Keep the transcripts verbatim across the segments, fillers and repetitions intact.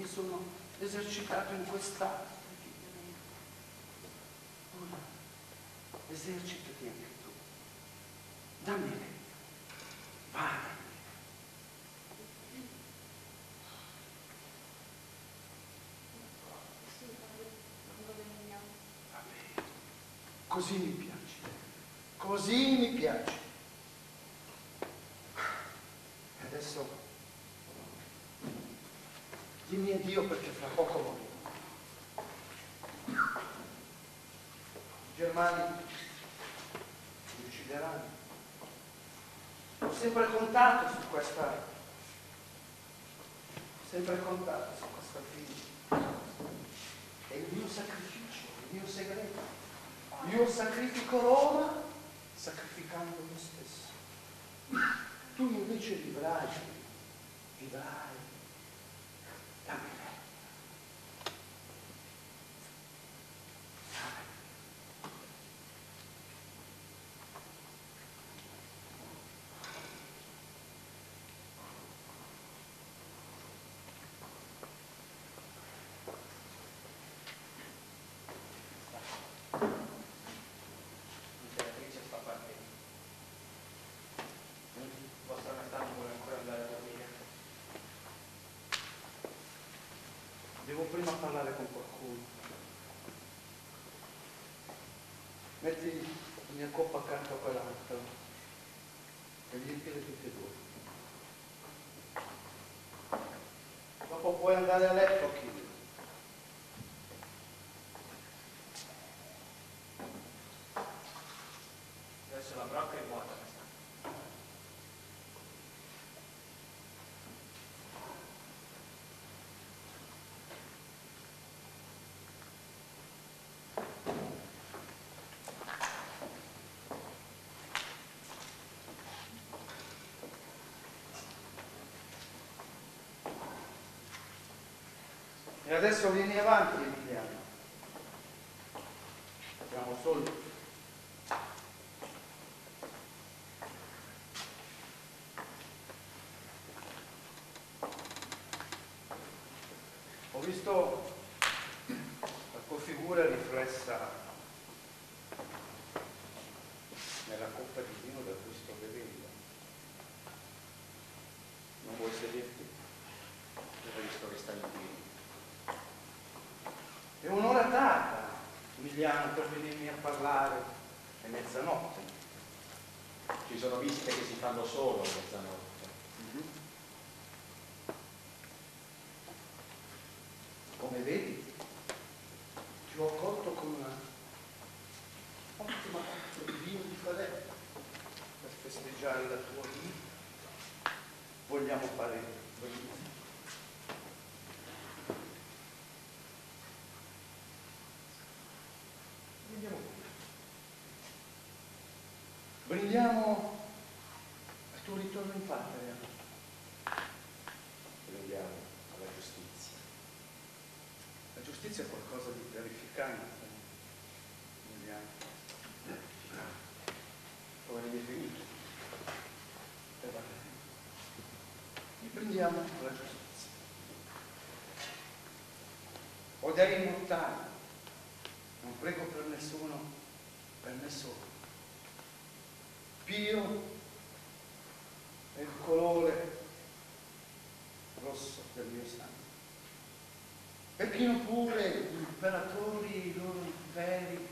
mi sono esercitato in quest'arte. Ora, esercitati anche tu. Dammi retta. Vai. Va bene. Così mi piace. Così mi piace. E adesso dimmi addio perché fra poco morirò. I germani mi uccideranno. Ho sempre contato su questa, ho sempre contato su questa fine. È il mio sacrificio, il mio segreto. Io sacrifico Roma sacrificando me stesso. Tu invece vivrai, vivrai. Dammi retta. Devo prima parlare con qualcuno. Metti la mia coppa accanto a quell'altro e riempile tutti e due. Dopo puoi andare a letto, Achille. Adesso la brocca è vuota. E adesso vieni avanti, Emiliano. Siamo soli. Ho visto la tua figura riflessa nella coppa di vino da cui sto bevendo. Non vuoi sederti? Ho visto che stai in piedi. È un'ora tarda, Emiliano, per venirmi a parlare. È mezzanotte. Ci sono visite che si fanno solo a mezzanotte. Mm-hmm. Come vedi, ti ho accolto con una ottima coppa di vino di Faletta per festeggiare la tua vita. Vogliamo fare brindisi. Brindiamo al tuo ritorno in patria. Brindiamo alla giustizia. La giustizia è qualcosa di terrificante, Emiliano. Come l'hai definito? E va bene. E brindiamo alla giustizia. O dei immortali. Non prego per nessuno, per nessuno. Pio è il colore rosso del mio sangue. Pechino pure gli imperatori, i loro imperi,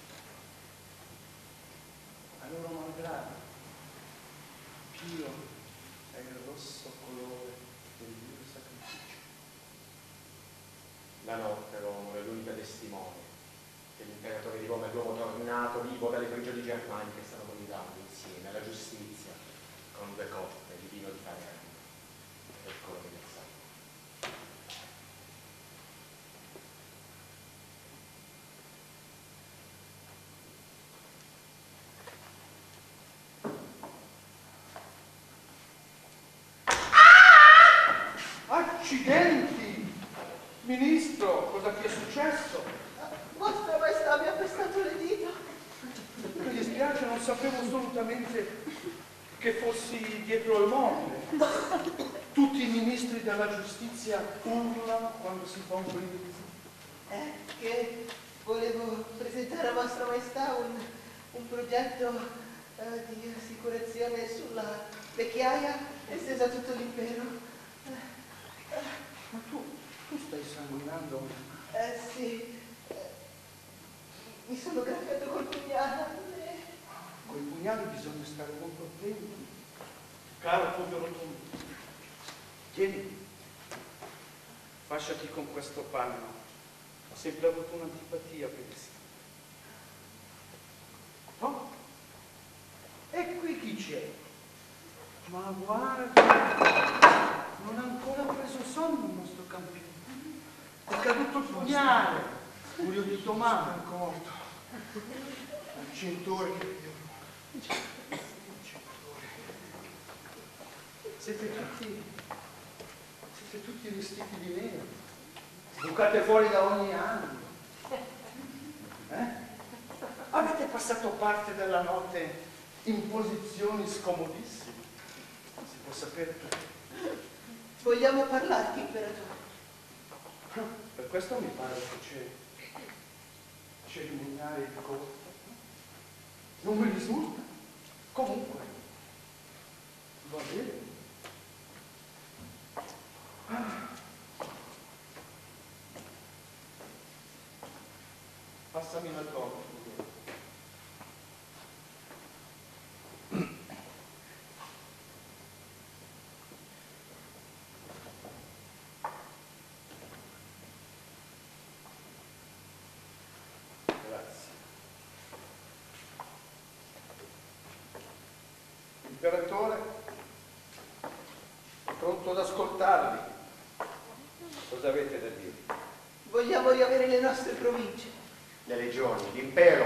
a loro malgrado. Pio è il rosso colore del mio sacrificio. La notte, Romolo, è l'unica testimone che l'imperatore di Roma è l'uomo tornato vivo dalle prigioni germaniche che stanno guidando insieme alla giustizia con due coppe di vino di Palermo e il colore del sangue. Accidenti! Ministro, cosa ti è successo? Vostra Maestà mi ha pestato le dita. Mi dispiace, non sapevo assolutamente che fossi dietro il mobile. Tutti i ministri della giustizia urlano quando si fa un brindisi. Eh, che volevo presentare a Vostra Maestà un, un progetto eh, di assicurazione sulla vecchiaia estesa a tutto l'impero. Eh, Ma tu, tu stai sanguinando? eh sì, eh, mi sono graffiato col pugnale. Con i pugnali bisogna stare molto attenti. Caro povero tu, tieni, fasciati con questo panno. Ho sempre avuto un'antipatia per i sì. Oh, e qui chi c'è? Ma guarda, non ha ancora preso sonno il nostro campione. È caduto il pugnale. Furio di Tommaso. È corto. Il cinture. Siete tutti, siete tutti vestiti di nero, bucate fuori da ogni angolo. Eh? Avete passato parte della notte in posizioni scomodissime. Si può sapere perché. Vogliamo parlarti, imperatore? Per questo mi pare che c'è cerimoniale di corte. Non mi risulta. Comunque, va bene. Passami la torta. Grazie. Imperatore, pronto ad ascoltarvi. Cosa avete da dire? Vogliamo riavere le nostre province. Le legioni, l'impero.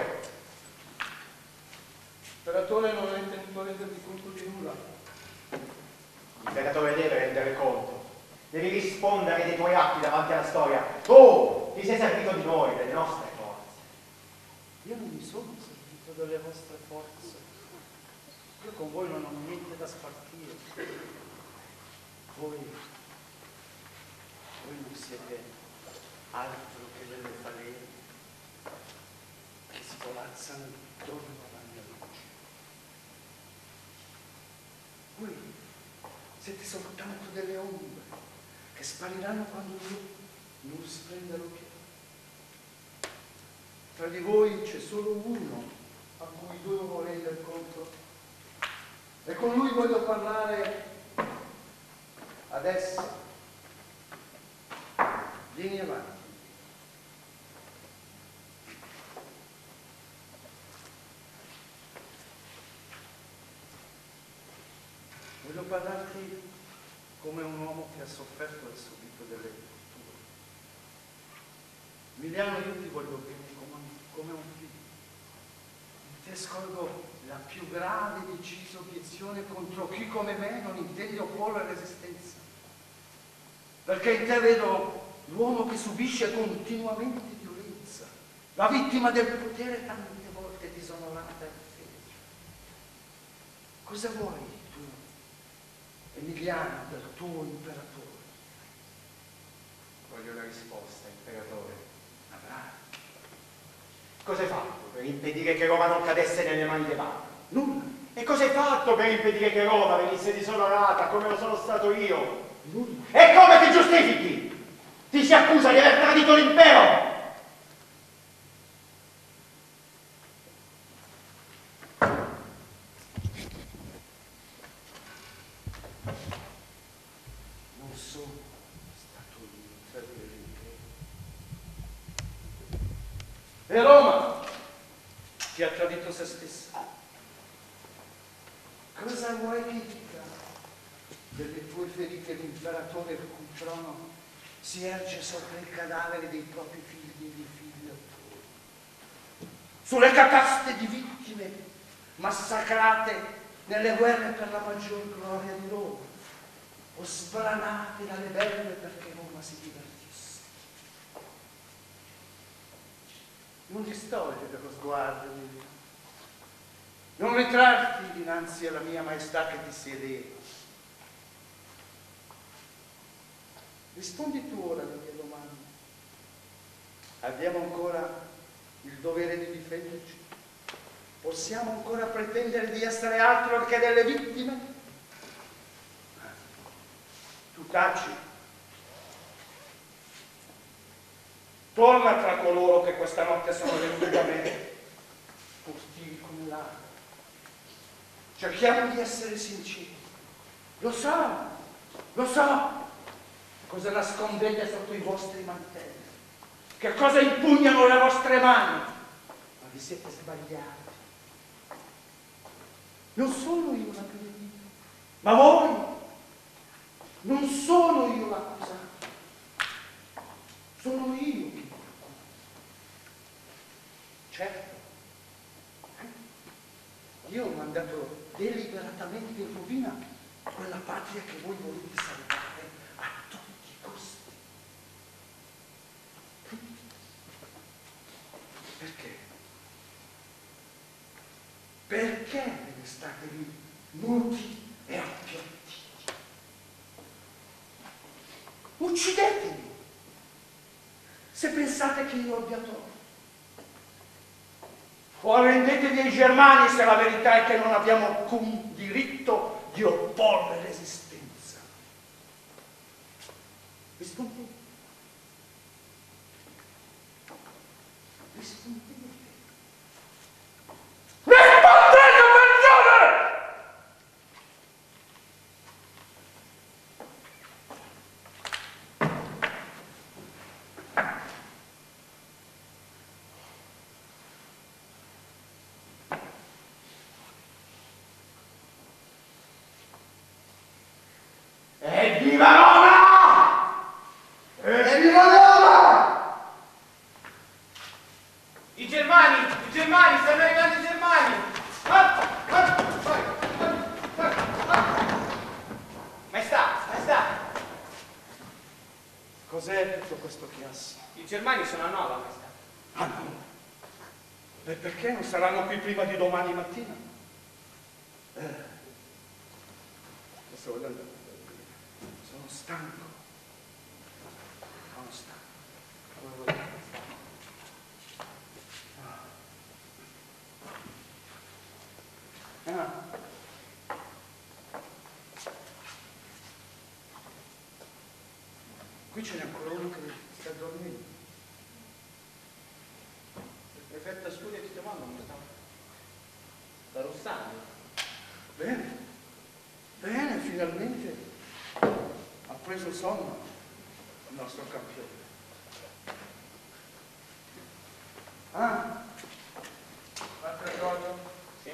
L'imperatore non è tenuto a rendervi conto di nulla. L'imperatore deve rendere conto. Devi rispondere dei tuoi atti davanti alla storia. Tu ti sei servito di noi, delle nostre forze. Io non mi sono servito delle vostre forze. Io con voi non ho niente da spartire. Voi, voi non siete altro che delle falene che svolazzano intorno alla mia luce. Voi siete soltanto delle ombre che spariranno quando io non splenderò più. Tra di voi c'è solo uno a cui devo rendere conto e con lui voglio parlare adesso. Vieni avanti. Voglio parlarti come un uomo che ha sofferto e subito delle torture. Emiliano, io ti voglio bene come, come un figlio. Ti scorgo la più grave e decisa obiezione contro chi come me non intende opporre resistenza. Perché in te vedo l'uomo che subisce continuamente violenza, la vittima del potere tante volte disonorata e offesa. Cosa vuoi tu, Emiliano, del tuo imperatore? Voglio una risposta, imperatore. Avrai. Cosa hai fatto per impedire che Roma non cadesse nelle mani dei bardi? Nulla. E cosa hai fatto per impedire che Roma venisse disonorata come lo sono stato io? Nulla. E come ti giustifichi? Ti si accusa di aver tradito l'impero! Non sono stato io a tradire l'impero. E Roma ti ha tradito se stessa. Cosa vuoi che dica delle tue ferite l'imperatore il cui trono si erge sopra il cadavere dei propri figli e dei figli altrui? Sulle cataste di vittime massacrate nelle guerre per la maggior gloria di Roma, o sbranate dalle belle perché Roma si divertisse. Non distogliere lo sguardo mio, non ritrarti dinanzi alla mia maestà che ti siedeva. Rispondi tu ora alla mia domanda. Abbiamo ancora il dovere di difenderci? Possiamo ancora pretendere di essere altro che delle vittime? Tu taci. Torna tra coloro che questa notte sono venuti da me, furtivi come l'aria. Cerchiamo di essere sinceri. Lo so, lo so cosa nascondete sotto i vostri mantelli, che cosa impugnano le vostre mani, ma vi siete sbagliati. Non sono io l'aggredito, ma voi. Non sono io l'accusato, sono io che lo accuso. Certo, io ho mandato deliberatamente in rovina quella patria che voi volete salvare a tutti i costi. Perché? Perché ve ne state lì muti e appiattiti? Uccidetemi se pensate che io abbia torto. O arrendetevi ai germani se la verità è che non abbiamo alcun diritto di opporre resistenza. Rispondete. Rispondete. Rispondete, persone! Viva Roma! E viva Roma! I germani, i germani, stanno arrivando i germani! Ah, ah, vai, ah, ah. Maestà, maestà! Cos'è tutto questo chiasso? I germani sono a Nova, maestà. Ah no? E perché non saranno qui prima di domani mattina? Eh, adesso voglio andare. Sono stanco. Sono stanco. Ah. Qui ce n'è ancora uno che sta dormendo. Il prefetto studia ti domanda come sta? Sta russando. Bene. Bene, finalmente. Ha preso sonno il nostro campione. Ah, altra cosa? Sì?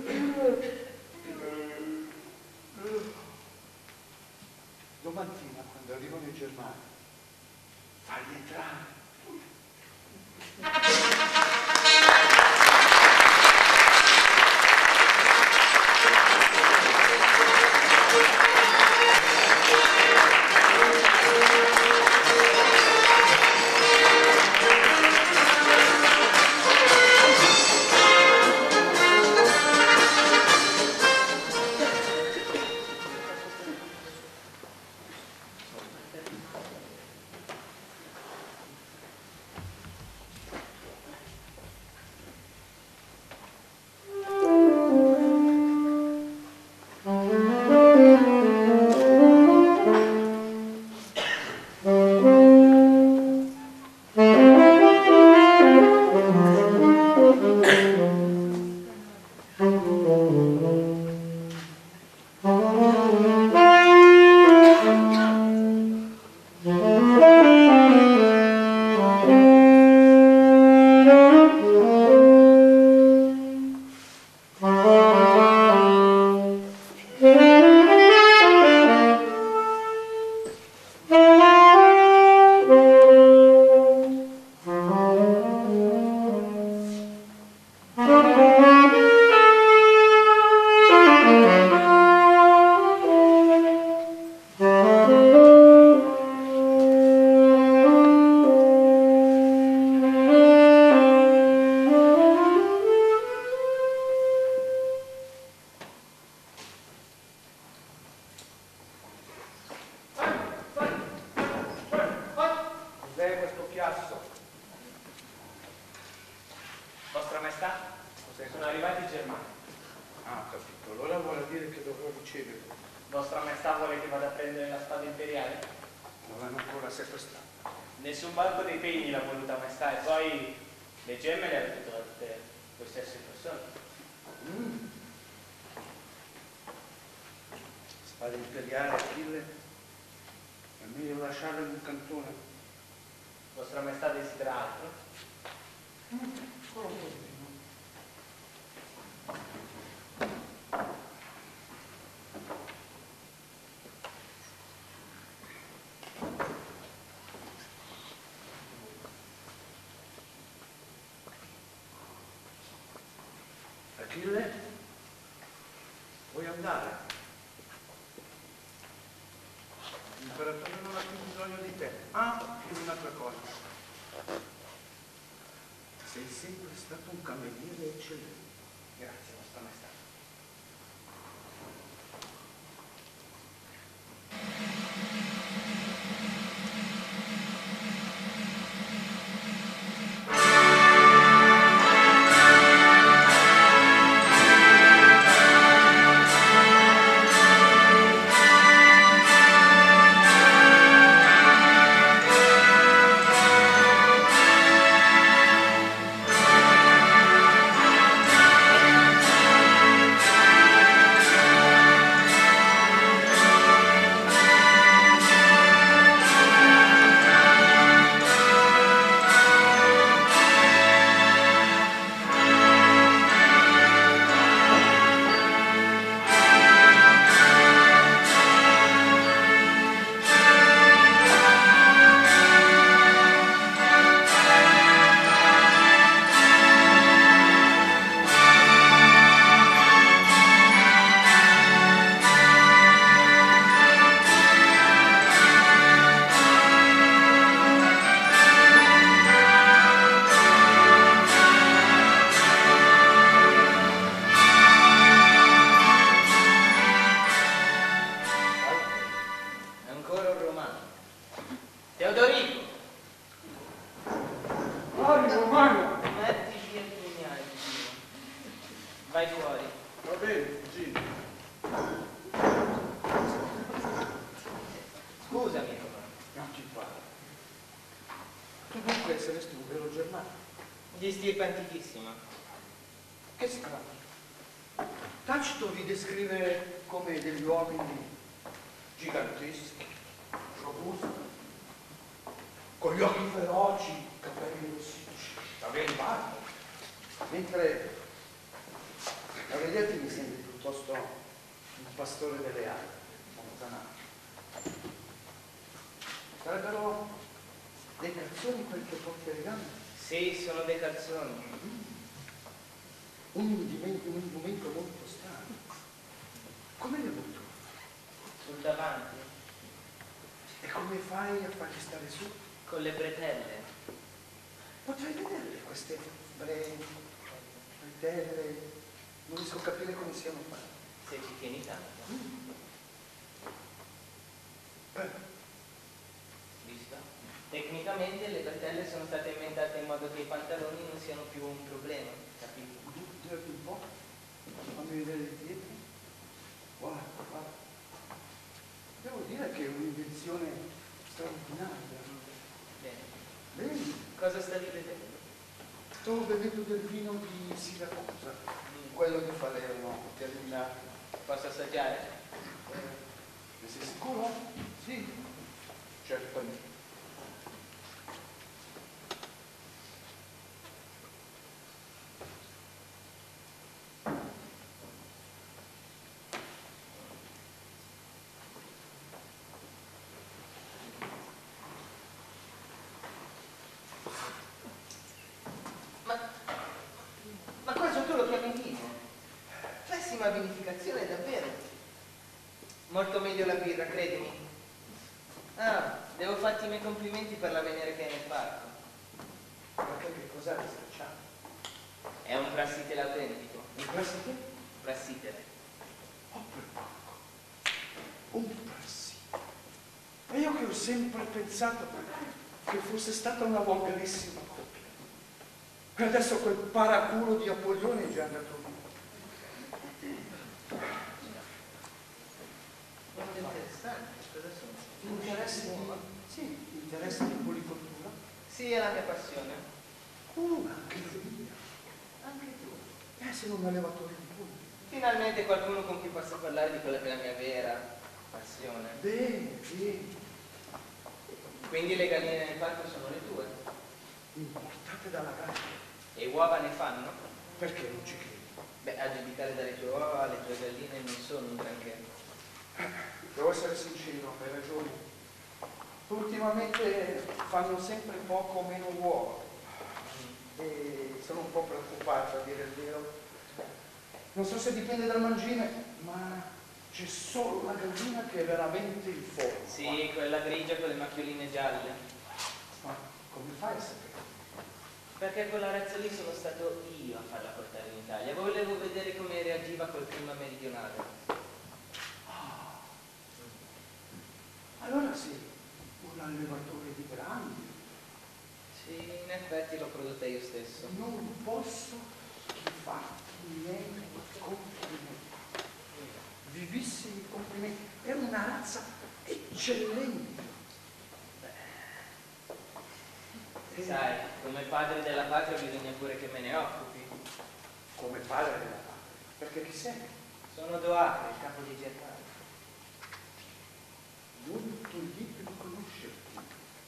Domattina, quando arrivano i germani, fagli entrare. Sono arrivati i germani. Ah, ho capito. Allora vuole dire che dovrò riceverlo. Vostra Maestà vuole che vada a prendere la spada imperiale? Non l'hanno ancora sequestrata. Nessun banco dei pegni l'ha voluta Maestà e poi le gemme le ha avute da tutte queste esseri persone. Mm. Spada imperiale, Achille. È meglio lasciarlo in un cantone. Vostra Maestà desidera altro? Mm. Quello che è. Achille, vuoi andare? L'imperatore non ha più bisogno di te. Ah, e un'altra cosa. Sei sempre stato un cameriere eccellente. Grazie, Vostra Maestà. Di stirpe antichissima. Che strano. Tacito vi descrive come degli uomini giganteschi, robusti, con gli occhi feroci, capelli rossicci, capelli barba. Mentre Aureliati mi sembra piuttosto un pastore delle api, montanaro. Sarebbero dei calzoni quel che porta le gambe? Sì, sono dei calzoni. Un indumento, un indumento molto strano. Come li hai avuto? Sul davanti. E come fai a farli stare su? Con le bretelle. Potrei vederle queste bre... bretelle. Non riesco a capire come siano fatte. Se ci tieni tanto. Mm. Beh. Visto? Tecnicamente le bretelle sono state inventate in modo che i pantaloni non siano più un problema, capito? Girati un po', fammi vedere il dietro. Guarda, guarda. Devo dire che è un'invenzione straordinaria. Bene. Bene. Cosa stavi vedendo? Sto bevendo del vino di Siracusa, Mm. quello di Palermo, terminato. Posso assaggiare? Eh, ne sei sicuro? Sì, certamente. Ma questo tu lo chiami vino? Pessima vinificazione davvero. Molto meglio la birra, credimi. Ah, devo farti i miei complimenti per l'avvenire che hai nel parco. Ma che cos'è questo ciao? È un prassitele autentico. Un prassitele? Prassitele. Oh, per porco. Un prassitele. E io che ho sempre pensato che fosse stata una volgarissima coppia. E adesso quel paraculo di Apollone è già andato via. Molto interessante, cosa sono? Interessi di, sì, interessi di policoltura? Sì, è la mia passione. Uh, anche la mia. Anche tu. Eh, sono un allevatore di polli. Finalmente qualcuno con cui posso parlare di quella che è la mia vera passione. Bene, bene. Quindi le galline nel parco sono le tue. Importate dalla gatta. E uova ne fanno? Perché non ci credi? Beh, a giudicare dalle tue uova, le tue galline non sono un granché. Devo essere sincero, hai ragione. Ultimamente fanno sempre poco o meno uova. E sono un po' preoccupato, a dire il vero. Non so se dipende dal mangime, ma c'è solo una gallina che è veramente in forma. Sì, quella grigia con le macchioline gialle. Ma come fai a sapere? Perché quella razza lì sono stato io a farla portare in Italia. Volevo vedere come reagiva col clima meridionale. Ah. Allora sì, un allevatore di grandi. Sì, in effetti l'ho prodotta io stesso. Non posso che farti i miei complimenti. Vivissimi complimenti. È una razza eccellente. Sai, come padre della patria bisogna pure che me ne occupi. Come padre della patria. Perché chi sei? Sono Doacre, il capo di Germania. Molto lieto di conoscerti.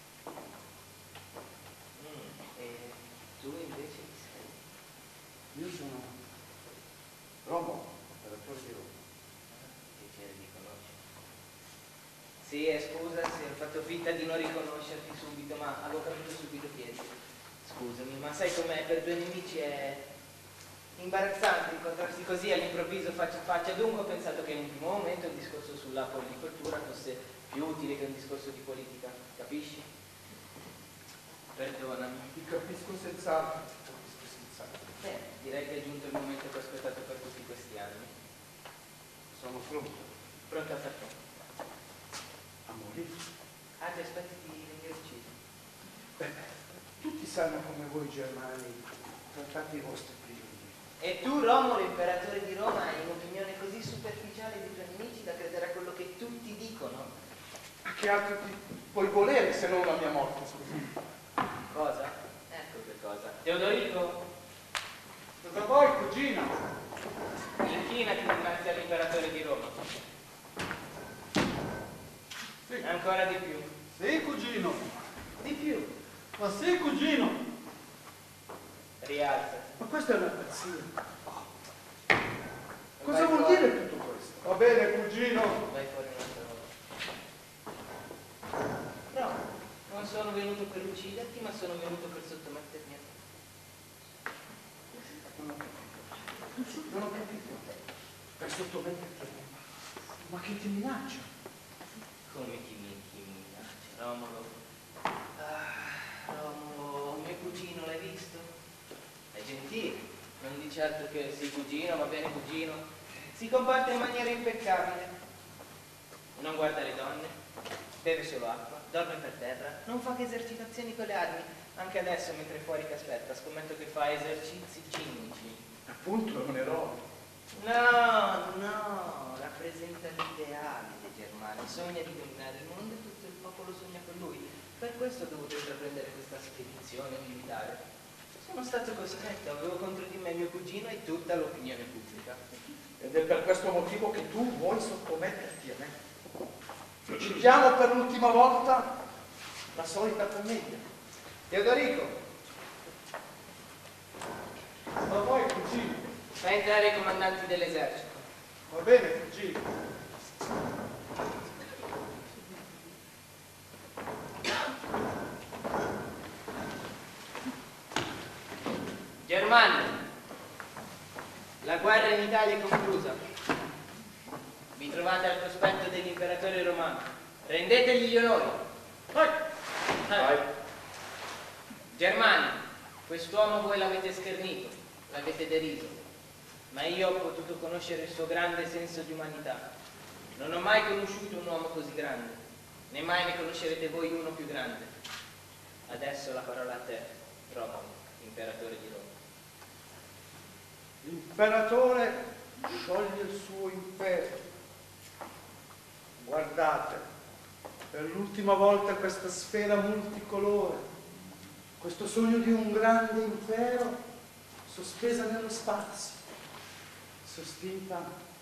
Mm, e tu invece chi sei? Io sono Romolo, operatore di Roma. Piacere di conoscerti. Sì, eh, scusa se ho fatto finta di non riconoscerti subito, ma avevo capito subito chi eri. Scusami, ma sai com'è? Per due nemici è imbarazzante incontrarsi così all'improvviso faccia a faccia. Dunque ho pensato che in un primo momento il discorso sulla policoltura fosse più utile che un discorso di politica, capisci? Perdonami. Ti capisco senz'altro. Ti capisco senz'altro. Beh, direi che è giunto il momento che ho aspettato per tutti questi anni. Sono pronto Pronto a far te? a morire. Ah, ti aspetti di venire ucciso? Beh, tutti sanno come voi germani trattate i vostri prigionieri. E tu, Romolo, imperatore di Roma, hai un'opinione così superficiale dei tuoi nemici da credere a quello che tutti dicono? Ma che altro ti puoi volere se non la mia morte, scusa? Cosa? Ecco che cosa. Teodorico, Cosa vuoi, cugino? inchinati dinanzi all'imperatore di Roma. Sì. Ancora di più. Sì, cugino. Di più. Ma sì, cugino. Rialzati. Ma questa è una pazzia. Cosa Vai vuol fuori. dire tutto questo? Va bene, cugino. Vai fuori un'altra volta. No, non sono venuto per ucciderti, ma sono venuto per sottomettermi a te. Non ho capito. Non ho capito. Per sottometterti a me. Ma che ti minaccia? Come chi mi, chi mi minaccia? Romolo. Ah, Romolo, mio cugino, l'hai visto? È gentile. Non dice altro che sì, cugino, va bene, cugino. Si comporta in maniera impeccabile. Non guarda le donne. Beve solo acqua. Dorme per terra. Non fa che esercitazioni con le armi. Anche adesso, mentre è fuori che aspetta, scommetto che fa esercizi cinici. Appunto, è un eroe. No, no, rappresenta l'ideale dei germani, sogna di dominare il mondo e tutto il popolo sogna con lui. Per questo ho dovuto intraprendere questa spedizione militare. Sono stato costretto, avevo contro di me mio cugino e tutta l'opinione pubblica. Ed è per questo motivo che tu vuoi sottometterti a me. Citiamo per l'ultima volta la solita commedia. Teodorico, Ma vuoi, cugino? fai entrare i comandanti dell'esercito. Va bene, cugino. Germani, la guerra in Italia è conclusa. Vi trovate al cospetto dell'imperatore romano. Rendetegli gli onori. Vai. Vai. Germani, quest'uomo voi l'avete schernito, l'avete deriso, ma io ho potuto conoscere il suo grande senso di umanità. Non ho mai conosciuto un uomo così grande, né mai ne conoscerete voi uno più grande. Adesso la parola a te, Romolo. imperatore di Roma. L'imperatore scioglie il suo impero. Guardate, per l'ultima volta questa sfera multicolore, questo sogno di un grande impero sospesa nello spazio, sospinta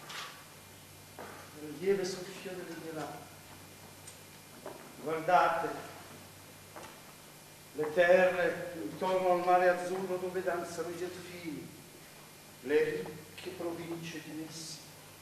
nel lieve soffio delle mirate. Guardate le terre intorno al mare azzurro dove danzano i delfini, le ricche province di Messina,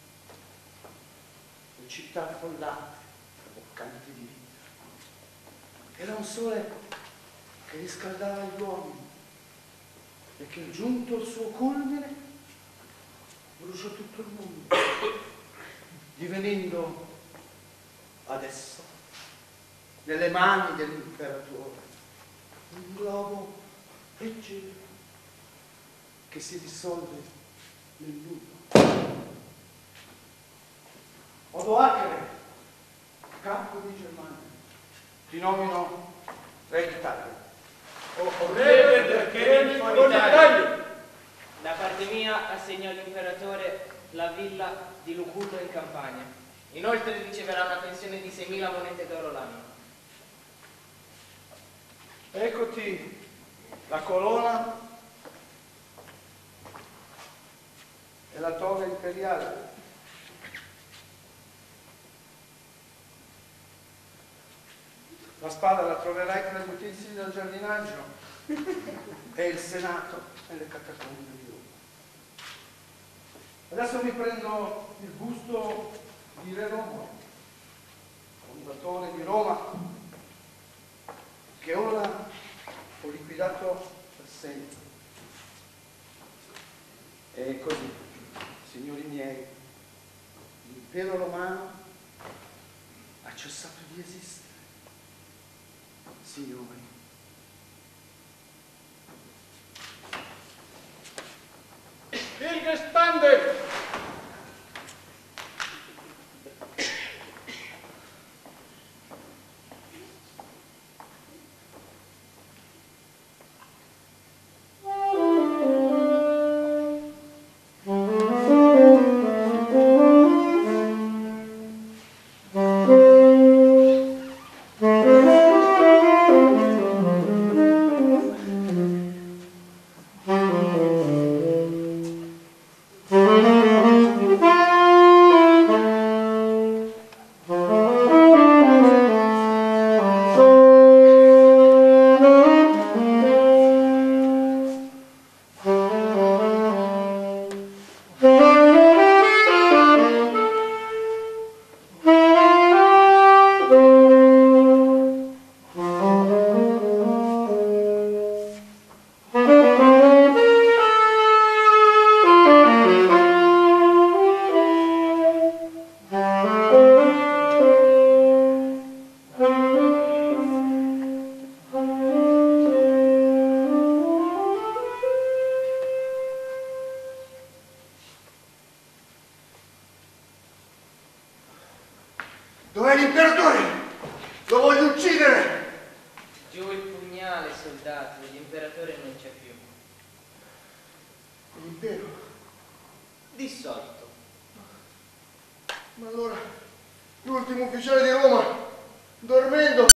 le città affollate, boccanti di vita. Era un sole che riscaldava gli uomini e che, giunto al suo culmine, bruciò tutto il mondo, divenendo adesso nelle mani dell'imperatore un globo leggero che si dissolve nel nulla. Odoacre, capo di Germania, ti nomino re d'Italia. Oh, re perché con l'Italia? Da parte mia assegno all'imperatore la villa di Lucullo in Campania. Inoltre riceverà una pensione di seimila monete d'oro l'anno. Eccoti la corona e la toga imperiale. La spada la troverai tra gli utensili del giardinaggio e il senato nelle catacombe di Roma. Adesso mi prendo il busto di Re Romolo, fondatore di Roma, che ora ho liquidato per sempre. E così, signori miei, l'impero romano ha cessato di esistere. Signori, Il gestante! dov'è l'imperatore? Lo voglio uccidere! Giù il pugnale, soldati, l'imperatore non c'è più. L'impero? Dissolto. Ma allora, l'ultimo ufficiale di Roma, dormendo,